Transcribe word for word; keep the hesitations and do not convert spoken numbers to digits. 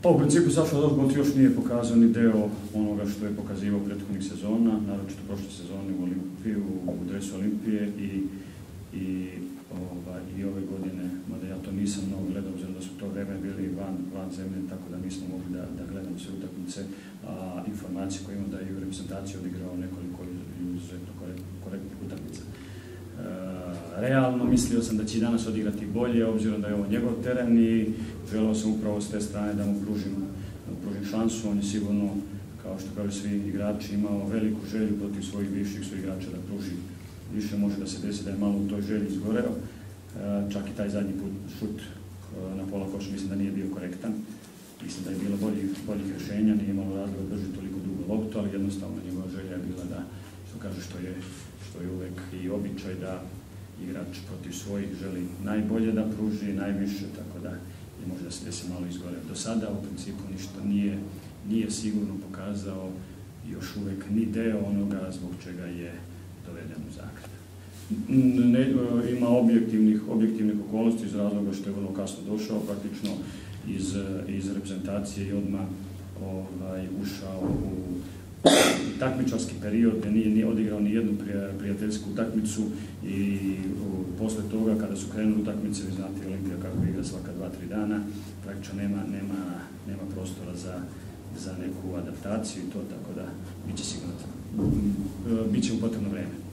Pa u principu Saša Dozbolt još nije pokazao ni deo onoga što je pokazivao prethodnih sezona, naročito prošle sezone u Olimpiju, u dresu Olimpije i, i, ova, i ove godine, mada ja to nisam mnogo gledao, obzirom da su to vreme bili van, van zemlje, tako da nismo mogli da, da gledamo sve utakmice, a informacije koje imamo da je u reprezentaciji odigrao nekoliko izuzetno korektnih utakmica. E, realno mislio sam da će i danas odigrati bolje, obzirom da je ovo njegov teren i želeo sam upravo s te strane da mu pružim, da mu pružim šansu. On je sigurno, kao što kažu svi igrači, imao veliku želju protiv svojih bivših svojih igrača da pruži više. Može da se desi da je malo u toj želji izgoreo. E, čak i taj zadnji put šut e, na pola koša mislim da nije bio korektan. Mislim da je bilo boljih, boljih rješenja, nije imalo razloga da drži toliko dugo loptu, ali jednostavno njegova želja je bila da, što kaže, što je, što je uvek i običaj da igrač protiv svojih želi najbolje da pruži, najviše, tako da je možda se desi malo izgore. Do sada u principu ništa nije, nije sigurno pokazao još uvek ni deo onoga zbog čega je doveden u Zagreb. Ne, ima objektivnih, objektivnih okolnosti iz razloga što je vrlo kasno došao, praktično iz, iz reprezentacije i odmah ovaj, ušao u takmičarski period gdje nije, nije odigrao ni jednu prijateljsku utakmicu i u, posle toga kada su krenuli utakmice, vi znate Olimpija kako igra svaka dva, tri dana, praktično nema, nema, nema prostora za, za neku adaptaciju i to, tako da biće sigurno, biće u potrebno vreme.